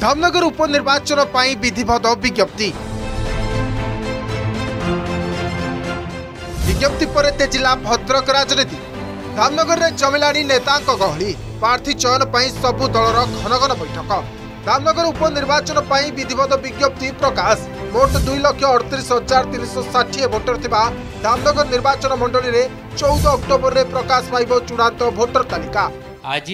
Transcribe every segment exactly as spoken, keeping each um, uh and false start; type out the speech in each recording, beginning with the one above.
धामनगर उपनिर्वाचन पर विधिवत विज्ञप्ति विज्ञप्ति पर तेजिला भद्रक राजनीति। धामनगर में जमिलानी नेता गहली प्रार्थी चयन पर सबु दलर घन घन बैठक। धामनगर उपनिर्वाचन पर विधिवत विज्ञप्ति प्रकाश। मोट दुई लक्ष अड़तीस हजार तीन सौ षाठी भोटर थिबा धामनगर निर्वाचन मंडली में चौदह अक्टोबर में प्रकाश पाइब चूड़ांत भोटर तालिका। आज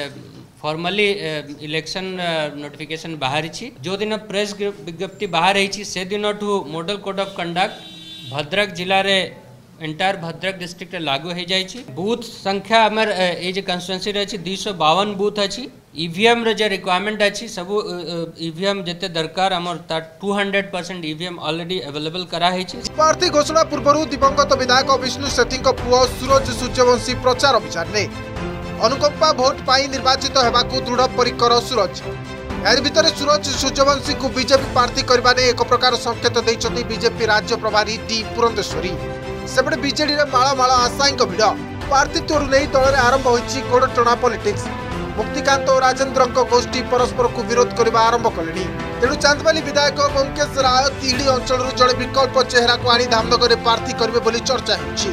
फॉर्मली इलेक्शन नोटिफिकेशन बाहरी जो दिन प्रेस विज्ञप्ति बाहर रही से दिन ठू model code of conduct Bhadrak जिले में एंटायर भद्रक डिस्ट्रिक्ट लागू हो जाए। बूथ संख्या आमर ये जो कंस्टिट्युएंसी रही दुई सौ बावन बूथ अच्छी। ईवीएम रे जो रिक्वायरमेंट अच्छी सब ईवीएम जिते दरकार आमर two hundred percent EVM already available कराई। प्रार्थी घोषणा पूर्व दिवंगत विधायक विष्णु सेठी पुओ सूरज सूर्यवंशी प्रचार अभियान में अनुकंपा भोट पाई निर्वाचित होगा दृढ़ परिकर सूरज। यार भितर सूरज सूर्यवंशी को बीजेपी प्रार्थी करने एक प्रकार संकेत देते बीजेपी राज्य प्रभारी डी पुरंदेश्वरी। सेपटे बीजेडी रे माला माला आशायी भिड़ प्रार्थित्व नहीं दल में आरंभ होती गोड़ टणा पॉलिटिक्स। मुक्तिकांत और राजेन्द्र गोष्ठी परस्पर को विरोध करने आरंभ कले। तेणु चांदबाली विधायक मंकेश राय तिहिड़ी अंचल जड़े विकल्प चेहरा को आनी धामनगर में प्रार्थी करेंगे चर्चा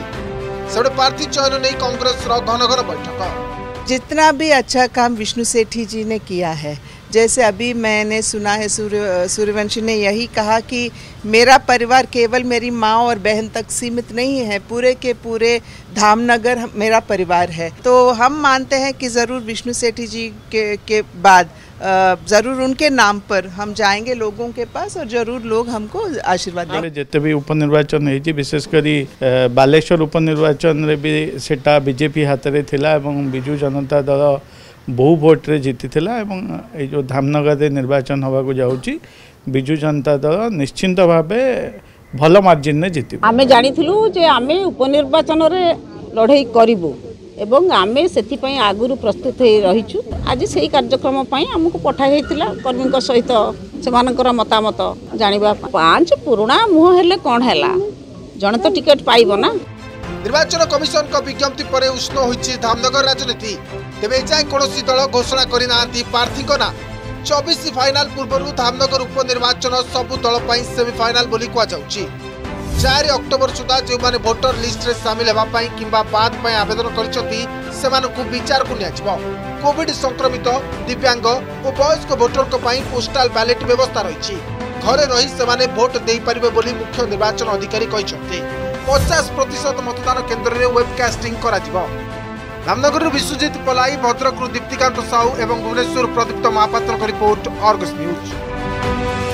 होती। प्रार्थी चयन नहीं कांग्रेस घन घन बैठक। जितना भी अच्छा काम विष्णु सेठी जी ने किया है, जैसे अभी मैंने सुना है सूर्य सूर्यवंशी ने यही कहा कि मेरा परिवार केवल मेरी माँ और बहन तक सीमित नहीं है, पूरे के पूरे धामनगर मेरा परिवार है। तो हम मानते हैं कि ज़रूर विष्णु सेठी जी के के बाद ज़रूर उनके नाम पर हम जाएंगे लोगों के पास और ज़रूर लोग हमको आशीर्वाद देंगे। जिते भी उपनिर्वाचन होती विशेषकर बालेश्वर उपनिर्वाचन रे भी सेटा बीजेपी हाथ में थिला एवं बिजु जनता दल बहु भोट रे जीती थिला एवं ये जो धामनगर रे निर्वाचन होगा को जाउची बिजु जनता दल निश्चिंत भावे भल मार्जिन ने जीती। आमे जानिथिलु जे आमे उपनिर्वाचन रे लड़ाई करिवु एवं आमे सेति पई आगुरु प्रस्तुत हो रहीछु। आज सेही कार्यक्रम पई हमको पठा गईतिला कर्मी सहित सेमानकर मतामत जानिबा। पांच पुराना मुह हेले कोन हैला जण तो टिकट पाइबो ना। निर्वाचन कमिशन का विज्ञप्ति पर उष्ण होइछि धामनगर राजनीति। तेबे जाय कोनोसी दल घोषणा करि नांती प्रार्थी ना। चौबीस फाइनाल पूर्व धामनगर उपनिर्वाचन सबु दल पई सेमीफाइनाल बोली कुआ जाउछि। चार अक्टोबर सुधा जो माने वोटर लिस्ट रे शामिल हेबा पई किंबा बाद पई आवेदन करिसथि सेमानकु विचार को नियाजिबो। कोविड संक्रमित दिव्यांग और वयस्क वोटर को पई पोस्टल बैलेट व्यवस्था रहिछि। घरे रही सेमाने वोट देई परिबे बोली मुख्य निर्वाचन अधिकारी कहिसथि। पचास प्रतिशत मतदान केन्द्र में वेबकास्टिंग करा जिवो। धामनगर विश्वजीत पलाई, भद्रक दीप्तिकांत साहू एवं भुवनेश्वर प्रदीप्त महापात्र रिपोर्ट, अर्गस न्यूज।